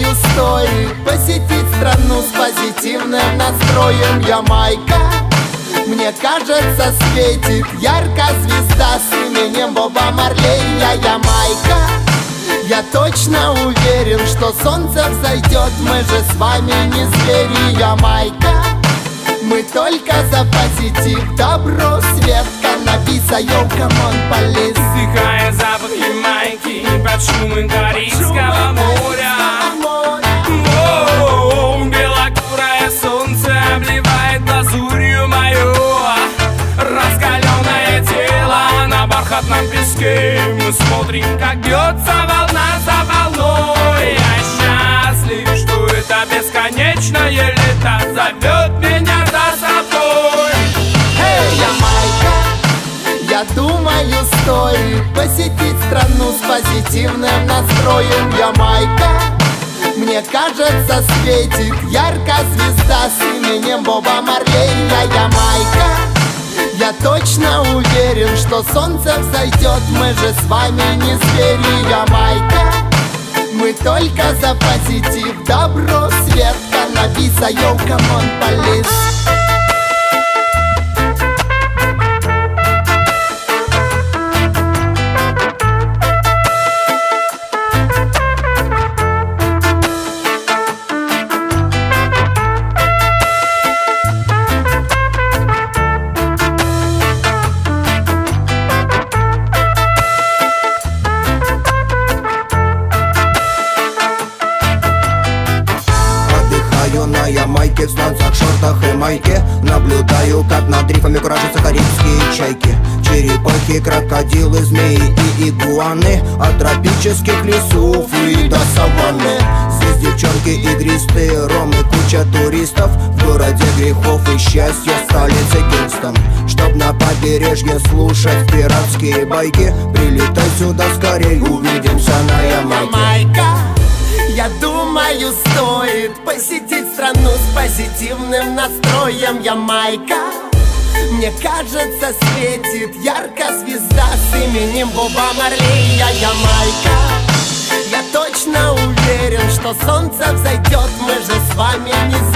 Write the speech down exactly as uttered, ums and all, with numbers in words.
думаю, стоит посетить страну с позитивным настроем. Ямайка, мне кажется, светит яркая звезда с именем Боба Марлей. Я Ямайка, я точно уверен, что солнце взойдет. Мы же с вами не звери. Ямайка, мы только за позитив, добро, свет, каннабиса, йоу, камон, полис. Вдыхая запах Ямайки под шумом Карибского моря. Воу, белокурое солнце обливает лазурью мою раскаленное тело на бархатном песке. Мы смотрим, как бьется волна за волной. Я счастлив, что это бесконечное лето зовет меня за собой. Эй, Ямайка, я думаю, стоит посетить страну с позитивным настроем. Ямайка, мне кажется, светит яркая звезда с именем Боба Марлей. Я Ямайка, я точно уверен, что солнце взойдет. Мы же с вами не звери. Ямайка, мы только за позитив, добро, свет, каннабиса, йоу, камон, полис. На Ямайке, в сланцах, шортах и майке наблюдаю, как над рифами куражатся карибские чайки. Черепахи, крокодилы, змеи и игуаны, от тропических лесов и до саванны. Здесь девчонки игристые, ром и куча туристов. В городе грехов и счастья, столице Кингстон. Чтоб на побережье слушать пиратские байки, прилетай сюда скорей, увидимся на Ямайке. Ямайка, я думаю, стоит посетить страну с позитивным настроем. Ямайка, мне кажется, светит яркая звезда с именем Боба Марлей. Я Ямайка, я точно уверен, что солнце взойдет. Мы же с вами не